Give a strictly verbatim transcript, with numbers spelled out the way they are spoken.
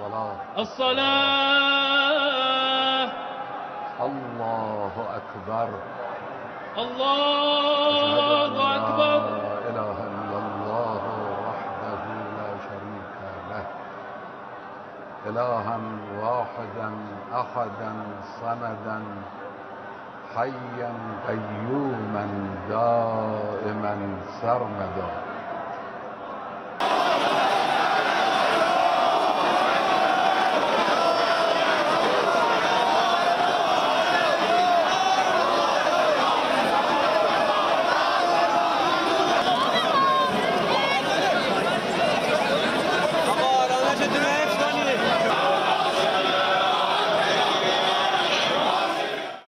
الصلاة الصلاة الله أكبر الله أكبر لا إله إلا الله وحده لا شريك له إلها واحدا أحدا صمدا حيا قيوما دائما سرمدا